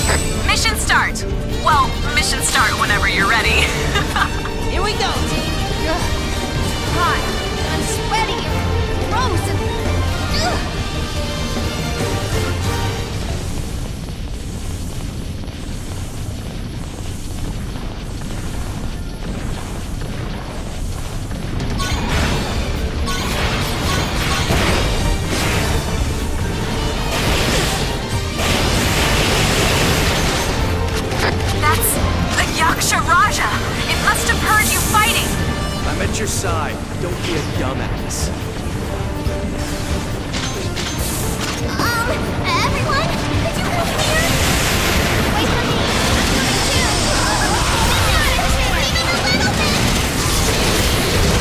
Mission start! Well, mission start whenever you're ready. Here we go, team. Ugh. Hot. I'm sweaty and gross and... Ugh. That's the Yaksha Raja. It must have heard you fighting. I'm at your side. Don't be a dumbass. Everyone, could you come here? Wait for me. I'm coming too. Even a little bit.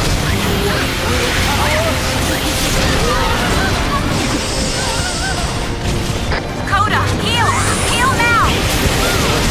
Coda, heal! Heal now!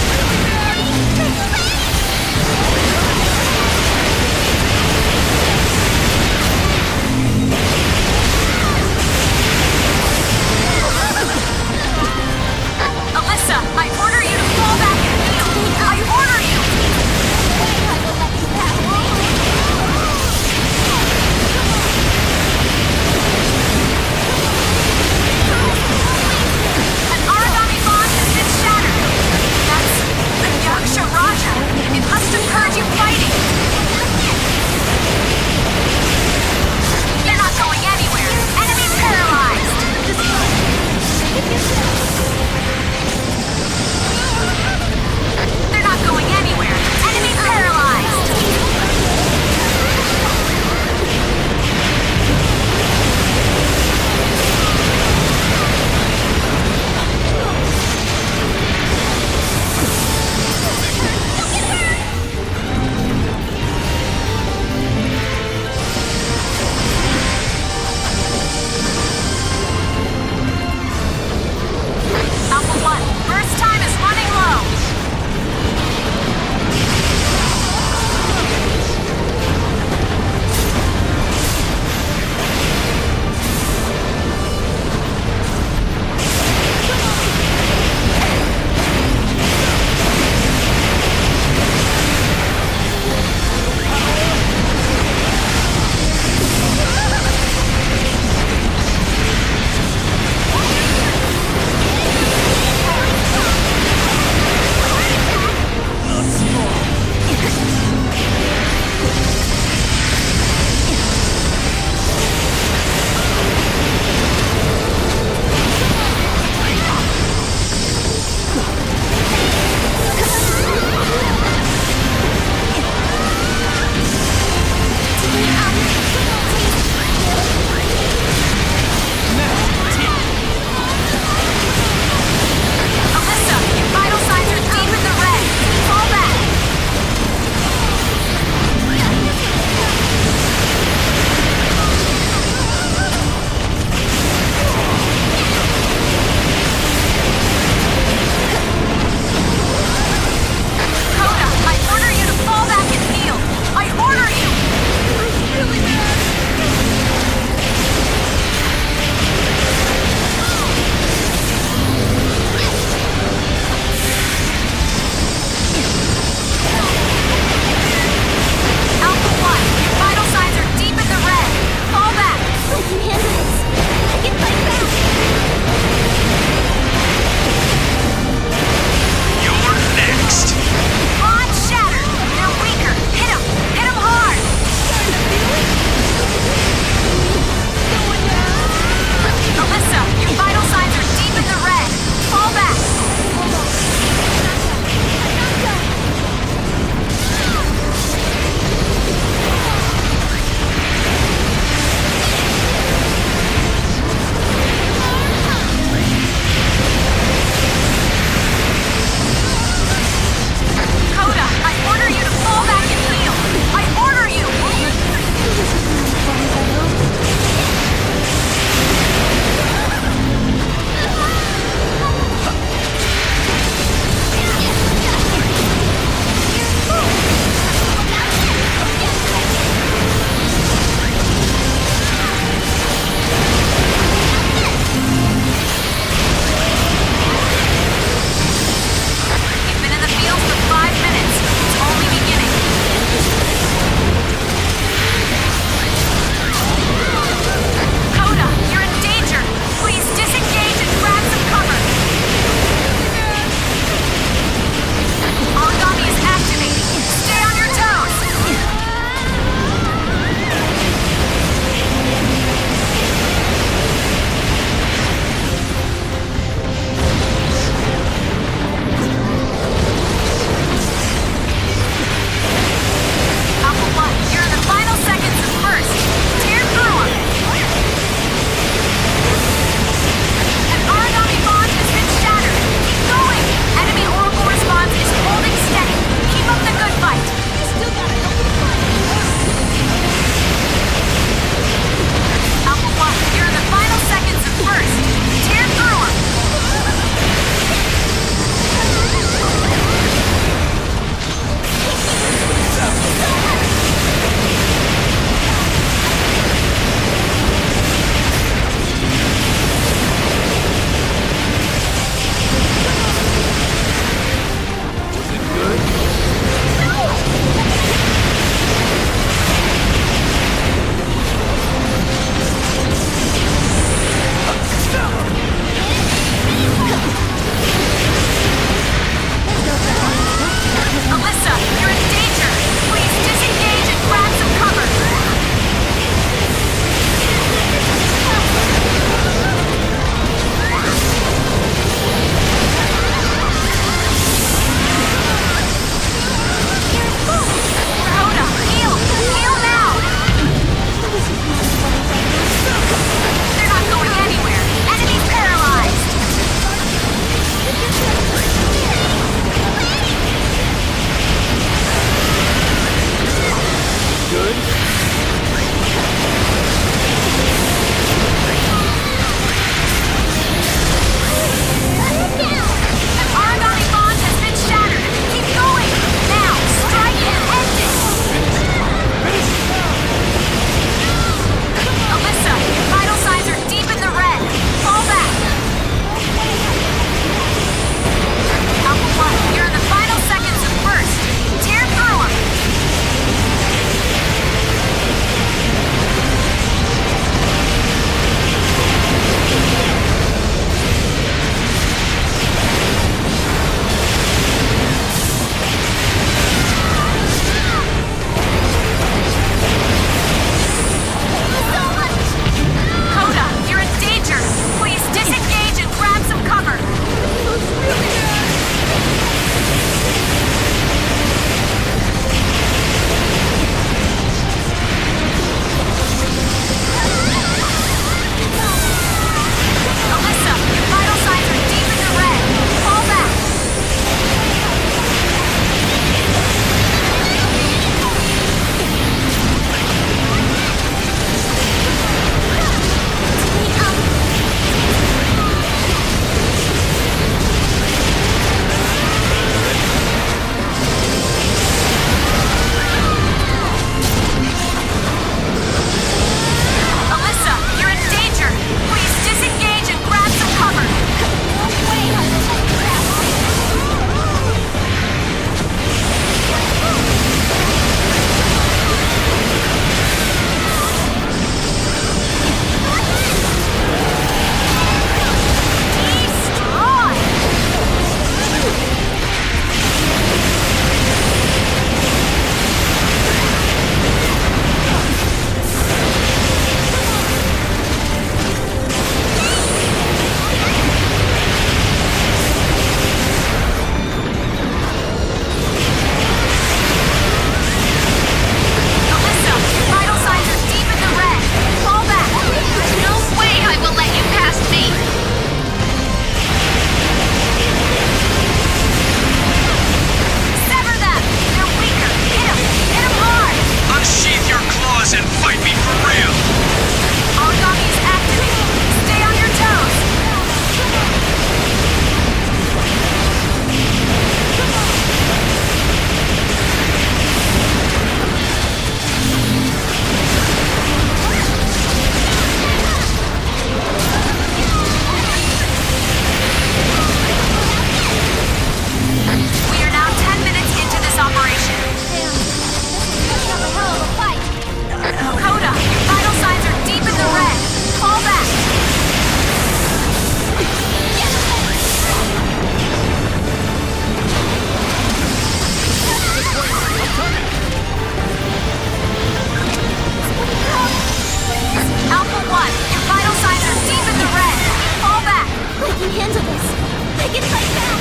handle this. I can fight back.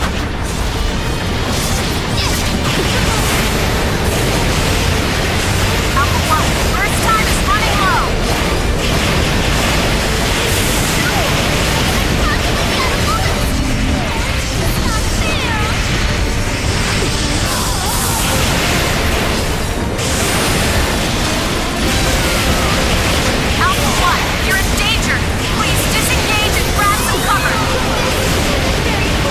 Alpha 1, burst time is running low. I'm constantly out of bullets. That's not fair. Alpha 1, you're in danger. Please disengage and grab some cover. Very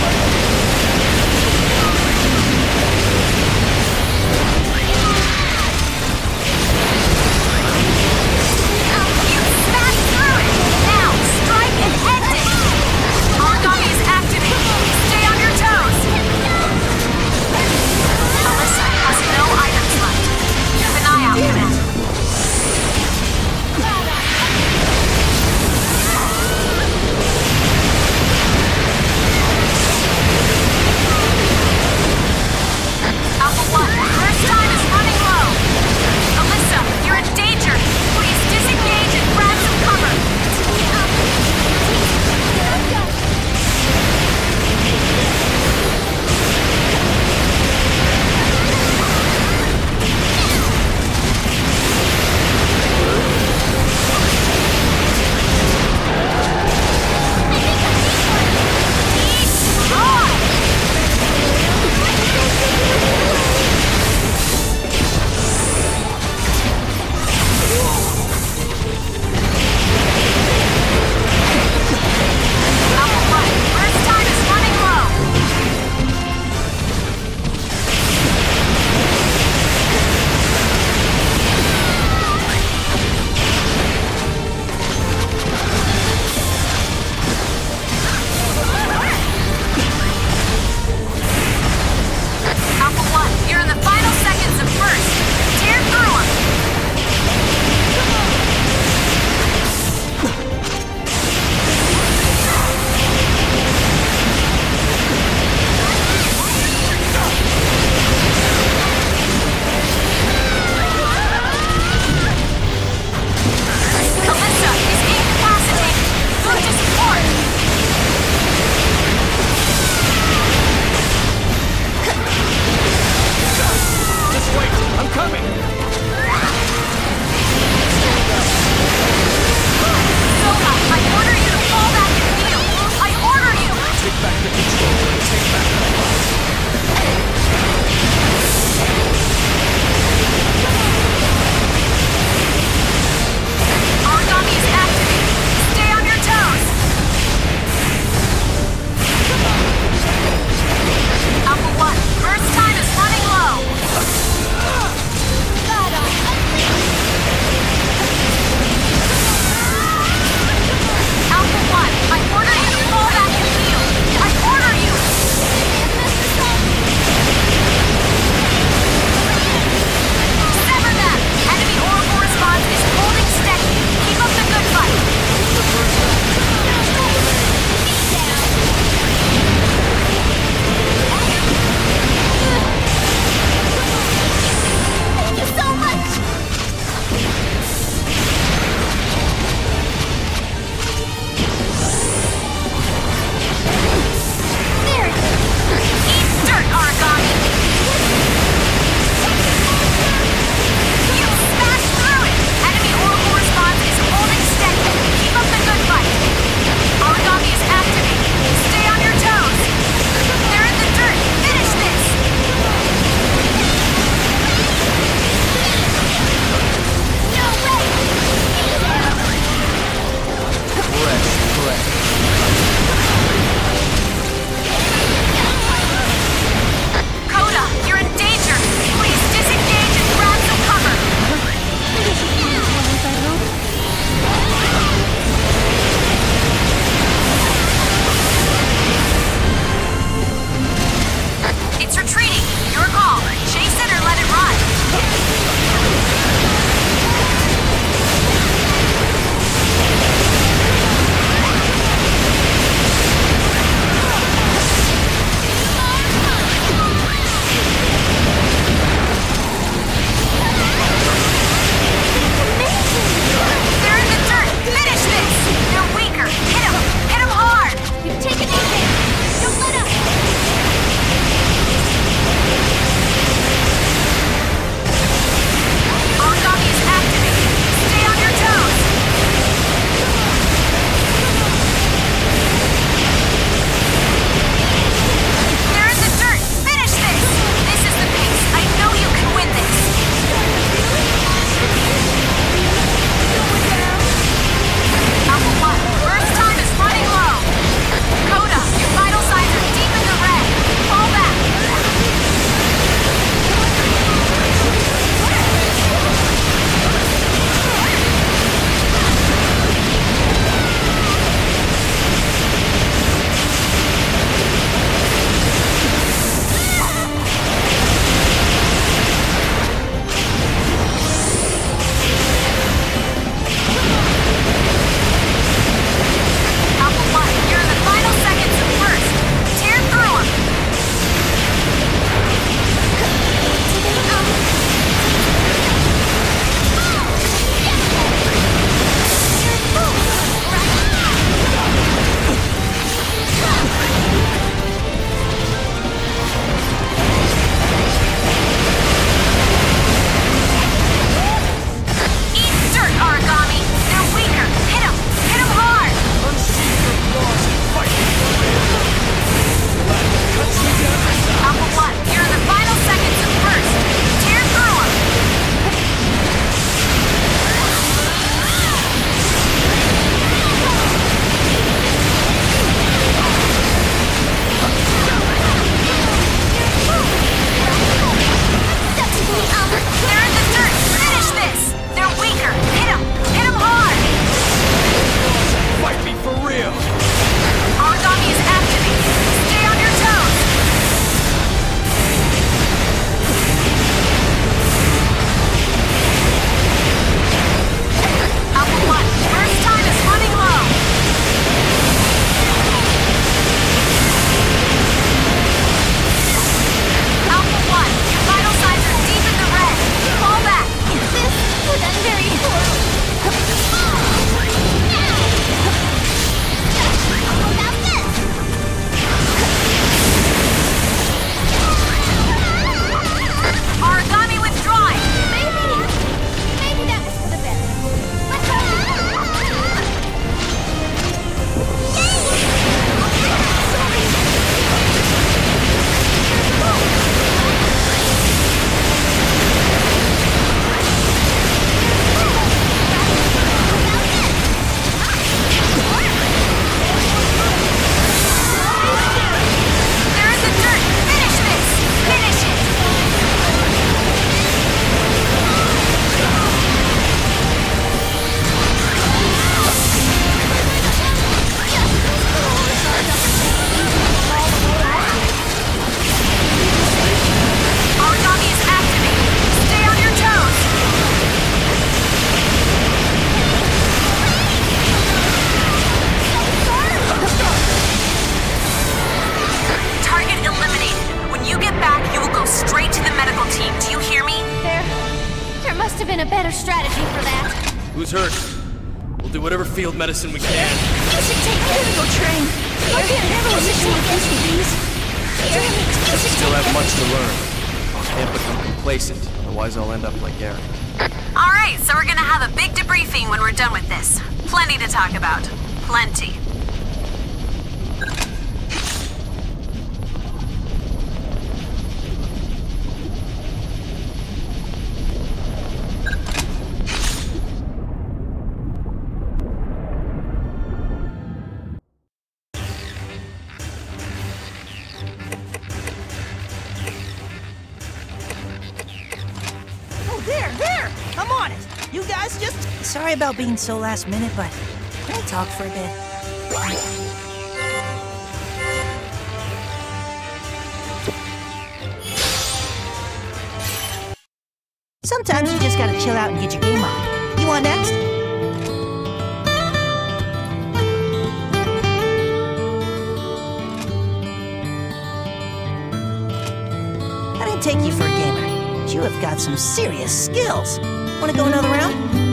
straight to the medical team. Do you hear me? There must have been a better strategy for that. Who's hurt? We'll do whatever field medicine we can. You should take the medical train. I can't handle a mission like this with these. We still have much to learn. Can't become complacent, otherwise I'll end up like Gary. Alright, so we're gonna have a big debriefing when we're done with this. Plenty to talk about. Plenty. There! I'm on it! You guys just... Sorry about being so last minute, but can I talk for a bit? Sometimes you just gotta chill out and get your game on. You want next? I didn't take you for a gamer. You have got some serious skills. Want to go another round?